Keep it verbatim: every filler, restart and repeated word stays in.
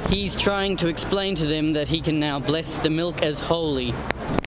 He's trying to explain to them that he can now bless the milk as holy.